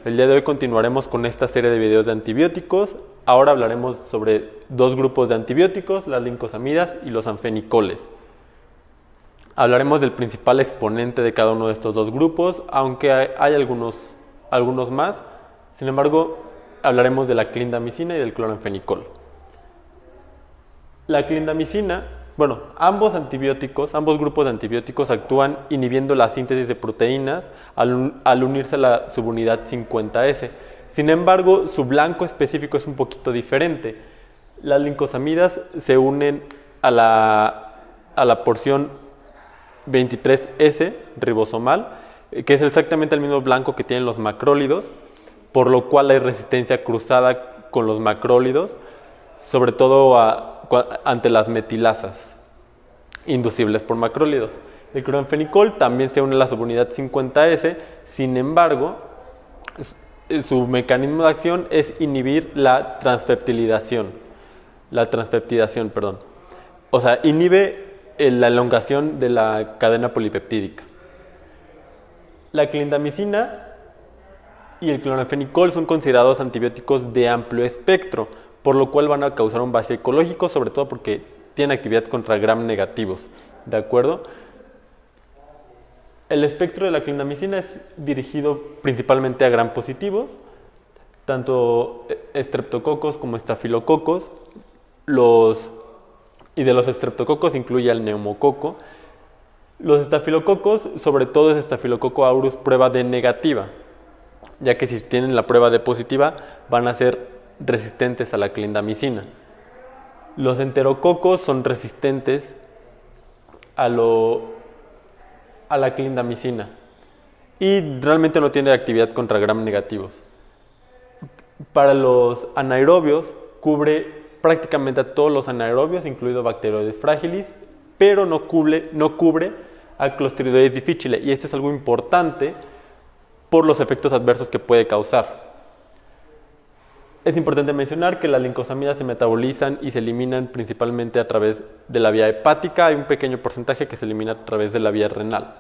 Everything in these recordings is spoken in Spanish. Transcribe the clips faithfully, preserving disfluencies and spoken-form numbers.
El día de hoy continuaremos con esta serie de videos de antibióticos. Ahora hablaremos sobre dos grupos de antibióticos, las lincosamidas y los anfenicoles. Hablaremos del principal exponente de cada uno de estos dos grupos, aunque hay, hay algunos, algunos más. Sin embargo, hablaremos de la clindamicina y del cloranfenicol. La clindamicina, bueno, ambos antibióticos, ambos grupos de antibióticos actúan inhibiendo la síntesis de proteínas al, al unirse a la subunidad cincuenta ese. Sin embargo, su blanco específico es un poquito diferente. Las lincosamidas se unen a la, a la porción veintitrés ese ribosomal, que es exactamente el mismo blanco que tienen los macrólidos, por lo cual hay resistencia cruzada con los macrólidos, sobre todo a, ante las metilasas inducibles por macrólidos. El cloranfenicol también se une a la subunidad cincuenta ese, sin embargo, su mecanismo de acción es inhibir la transpeptilidación, la transpeptidación, perdón. O sea, inhibe la elongación de la cadena polipeptídica. La clindamicina y el cloranfenicol son considerados antibióticos de amplio espectro, por lo cual van a causar un vacío ecológico, sobre todo porque tienen actividad contra gram negativos, ¿de acuerdo? El espectro de la clindamicina es dirigido principalmente a gram positivos, tanto estreptococos como estafilococos. Los, y de los estreptococos incluye al neumococo. Los estafilococos, sobre todo es estafilococo aureus prueba D negativa, ya que si tienen la prueba D positiva van a ser resistentes a la clindamicina. Los enterococos son resistentes a, lo, a la clindamicina y realmente no tiene actividad contra gram negativos. Para los anaerobios cubre prácticamente a todos los anaerobios, incluido Bacteroides fragilis, pero no cubre, no cubre a Clostridoides difficile, y esto es algo importante por los efectos adversos que puede causar. Es importante mencionar que las lincosamidas se metabolizan y se eliminan principalmente a través de la vía hepática. Hay un pequeño porcentaje que se elimina a través de la vía renal.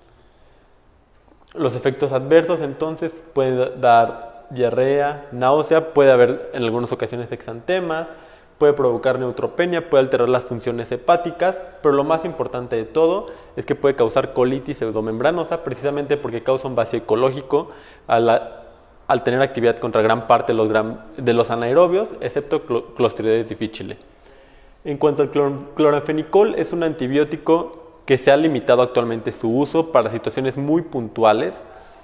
Los efectos adversos entonces pueden dar diarrea, náusea, puede haber en algunas ocasiones exantemas, puede provocar neutropenia, puede alterar las funciones hepáticas, pero lo más importante de todo es que puede causar colitis pseudomembranosa, precisamente porque causa un vacío ecológico a la al tener actividad contra gran parte de los, gram, de los anaerobios, excepto Clostridoides difficile. En cuanto al cloranfenicol, es un antibiótico que se ha limitado actualmente su uso para situaciones muy puntuales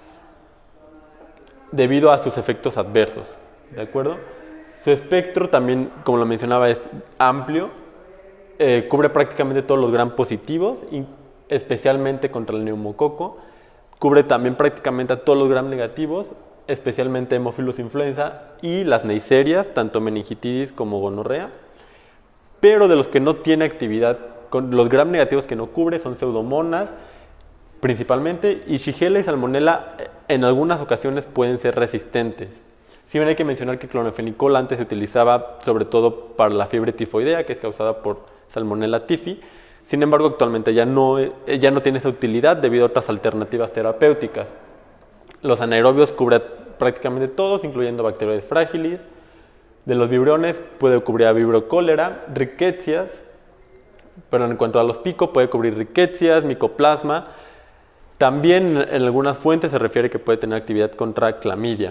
debido a sus efectos adversos, ¿de acuerdo? Su espectro también, como lo mencionaba, es amplio, eh, cubre prácticamente todos los gram positivos, especialmente contra el neumococo, cubre también prácticamente a todos los gram negativos, especialmente Haemophilus influenza y las neiserias, tanto meningitis como gonorrea, pero de los que no tiene actividad, con los gram negativos que no cubre son pseudomonas principalmente, y Shigella y Salmonella en algunas ocasiones pueden ser resistentes. Si bien hay que mencionar que el cloranfenicol antes se utilizaba sobre todo para la fiebre tifoidea, que es causada por Salmonella typhi, sin embargo actualmente ya no, ya no tiene esa utilidad debido a otras alternativas terapéuticas. Los anaerobios cubren prácticamente todos, incluyendo Bacteroides fragilis. De los vibriones puede cubrir a Vibrio cholera, Rickettsias, pero en cuanto a los pico puede cubrir Rickettsias, Mycoplasma. También en algunas fuentes se refiere que puede tener actividad contra clamidia.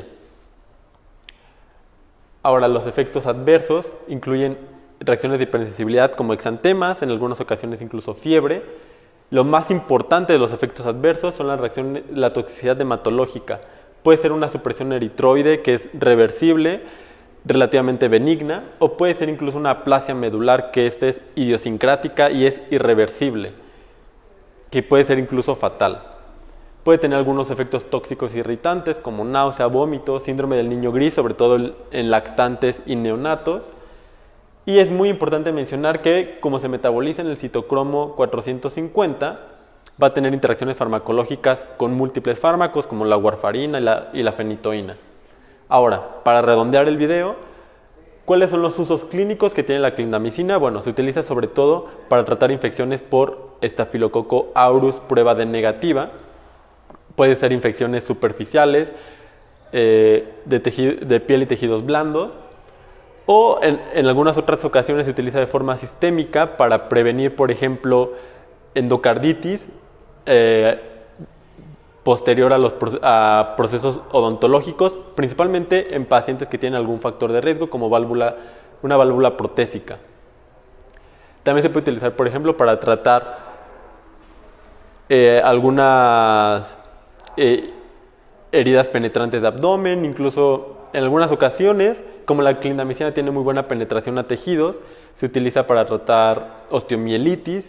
Ahora, los efectos adversos incluyen reacciones de hipersensibilidad como exantemas, en algunas ocasiones incluso fiebre. Lo más importante de los efectos adversos son las reacciones, la toxicidad hematológica. Puede ser una supresión eritroide que es reversible, relativamente benigna, o puede ser incluso una aplasia medular que esta es idiosincrática y es irreversible, que puede ser incluso fatal. Puede tener algunos efectos tóxicos irritantes como náusea, vómito, síndrome del niño gris, sobre todo en lactantes y neonatos. Y es muy importante mencionar que, como se metaboliza en el citocromo cuatrocientos cincuenta, va a tener interacciones farmacológicas con múltiples fármacos como la warfarina y la, y la fenitoína. Ahora, para redondear el video, ¿cuáles son los usos clínicos que tiene la clindamicina? Bueno, se utiliza sobre todo para tratar infecciones por estafilococo aureus prueba D negativa. Puede ser infecciones superficiales, eh, de, de piel y tejidos blandos. O en, en algunas otras ocasiones se utiliza de forma sistémica para prevenir, por ejemplo, endocarditis eh, posterior a los a procesos odontológicos, principalmente en pacientes que tienen algún factor de riesgo, como válvula, una válvula protésica. También se puede utilizar, por ejemplo, para tratar eh, algunas eh, heridas penetrantes de abdomen, incluso en algunas ocasiones, como la clindamicina tiene muy buena penetración a tejidos, se utiliza para tratar osteomielitis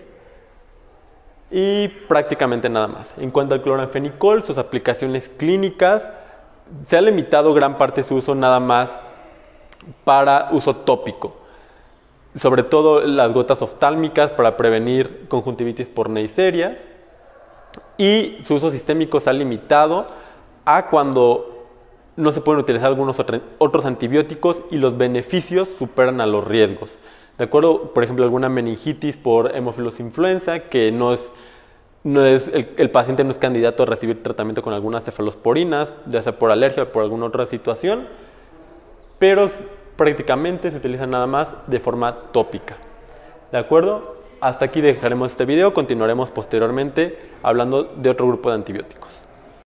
y prácticamente nada más. En cuanto al cloranfenicol, sus aplicaciones clínicas, se ha limitado gran parte de su uso nada más para uso tópico, sobre todo las gotas oftálmicas para prevenir conjuntivitis por neiserias, y su uso sistémico se ha limitado a cuando no se pueden utilizar algunos otros antibióticos y los beneficios superan a los riesgos. De acuerdo, por ejemplo, alguna meningitis por Haemophilus influenza, que no es, no es el, el paciente no es candidato a recibir tratamiento con algunas cefalosporinas, ya sea por alergia o por alguna otra situación, pero prácticamente se utiliza nada más de forma tópica. ¿De acuerdo? Hasta aquí dejaremos este video, continuaremos posteriormente hablando de otro grupo de antibióticos.